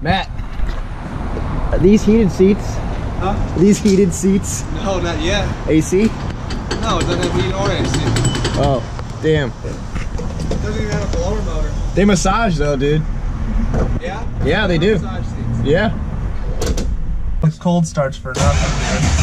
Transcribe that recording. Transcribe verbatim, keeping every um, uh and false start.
Matt, are these heated seats? Huh? Are these heated seats? No, not yet. A C? No, it doesn't have heat or A C. Oh, damn. It doesn't even have a blower motor. They massage though, dude. Yeah? Yeah, they do. Massage seats. Yeah. It's cold starts for nothing, dude.